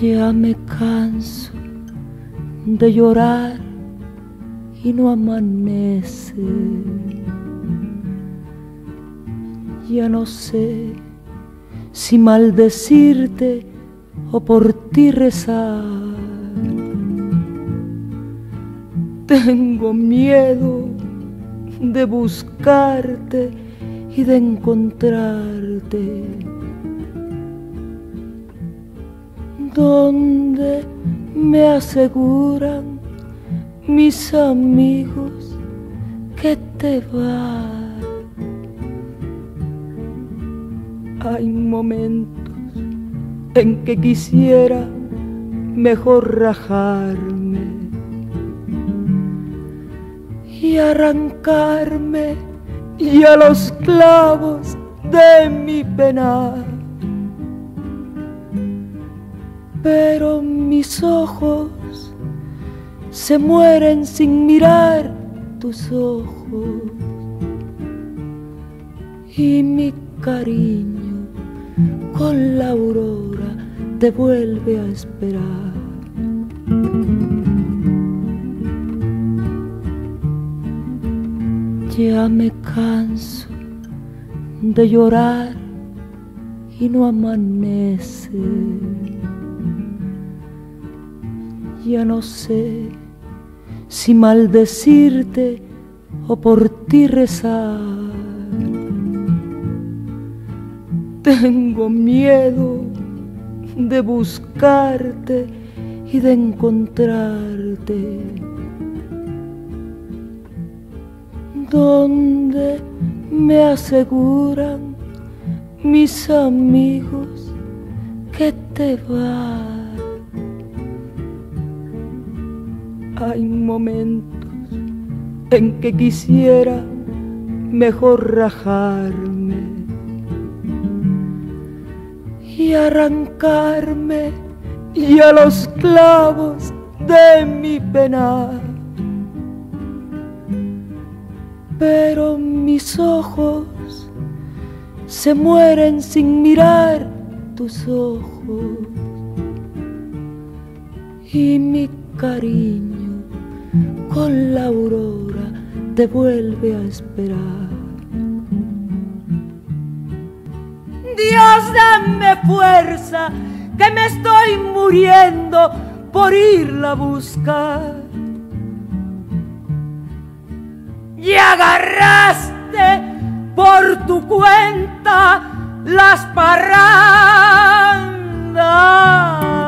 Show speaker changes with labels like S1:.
S1: Ya me canso de llorar y no amanece. Ya no sé si maldecirte o por ti rezar. Tengo miedo de buscarte y de encontrarte donde me aseguran mis amigos que te vas. Hay momentos en que quisiera mejor rajarme y arrancarme y a los clavos de mi penar. Pero mis ojos se mueren sin mirar tus ojos y mi cariño con la aurora te vuelve a esperar. Ya me canso de llorar y no amanece. Ya no sé si maldecirte o por ti rezar. Tengo miedo de buscarte y de encontrarte donde me aseguran mis amigos que te vas. Hay momentos en que quisiera mejor rajarme y arrancarme y a los clavos de mi penar. Pero mis ojos se mueren sin mirar tus ojos y mi cariño con la aurora te vuelve a esperar. Dios, dame fuerza, que me estoy muriendo por irla a buscar. Y agarraste por tu cuenta las parrandas.